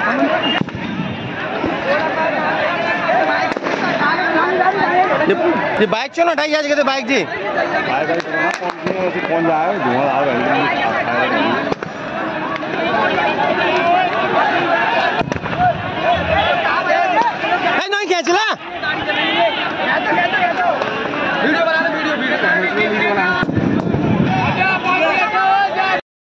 ये बाइक चलो उठाई आज कहते बाइक जी कौन जाए धुआं आ नहीं खींच ला वीडियो